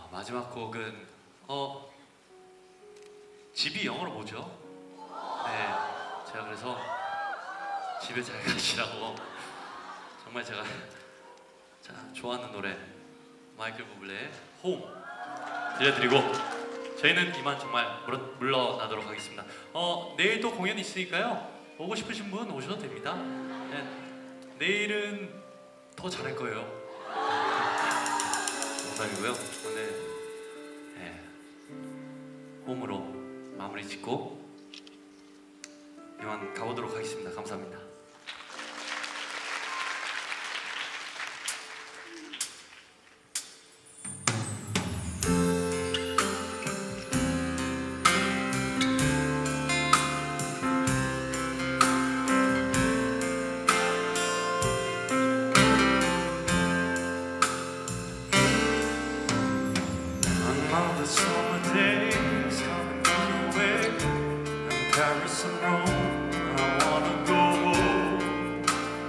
마지막 곡은 집이 영어로 뭐죠? 네, 제가 그래서 집에 잘 가시라고 정말 제가 좋아하는 노래 마이클 부블레의 홈 들려드리고 저희는 이만 정말 물러나도록 하겠습니다. 내일 또 공연이 있으니까요. 오고 싶으신 분 오셔도 됩니다. 네, 내일은 더 잘할 거예요. 농담이고요. 오늘 홈으로 마무리 짓고 이만 가보도록 하겠습니다. 감사합니다. Another summer day is coming away, and Paris and Rome, and I wanna go home.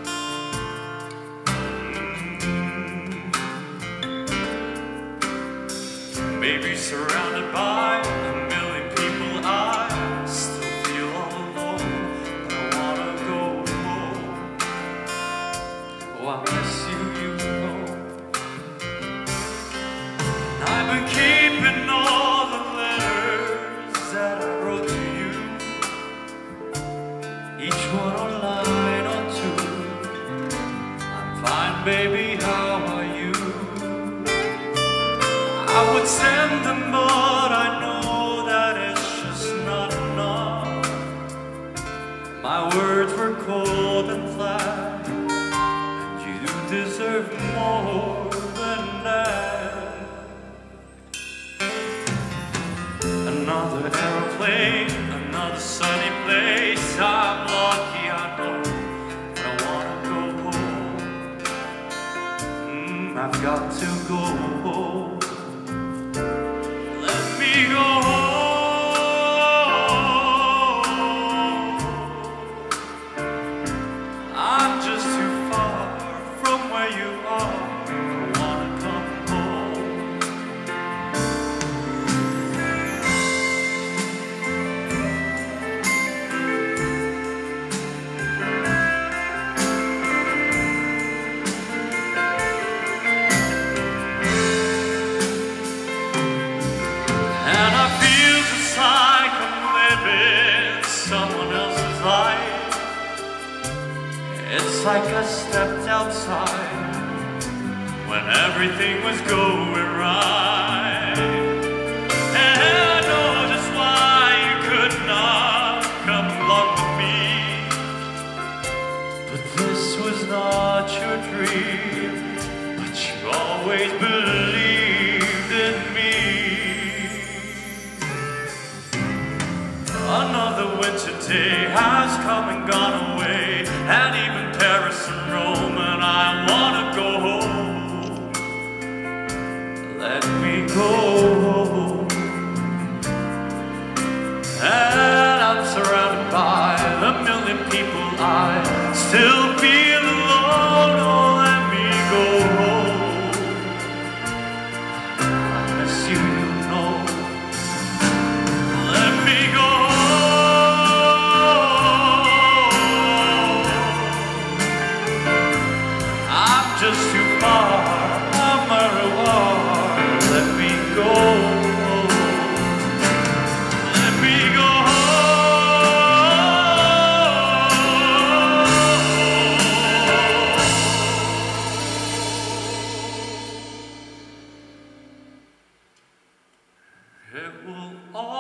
Maybe surrounded by a million people, I still feel all alone, and I wanna go home. Oh, I miss you, you know. I've been keeping all the letters that I wrote to you, each one a line or two. I'm fine, baby, how are you? I would send them, but I know that it's just not enough. My words were cold and flat, and you deserve more than that. Another aeroplane, another sunny place. I'm lucky, I know, but I wanna go home. I've got to go home. Let me go home. I'm just too far from where you are. I wanna come home. And I feel just like I'm living someone else's life. It's like I stepped outside when everything was going right. And I know just why you could not come along with me. But this was not your dream, but you always believed in me. Another winter day has come and gone away, and even Paris and Rome, and I wanna go home. Let me go home. And I'm surrounded by a million people, I still feel alone. Oh, let me go home. I miss you, you know. Let me go home. I'm just too far from where you are. Let me go home. Let me go home. It will all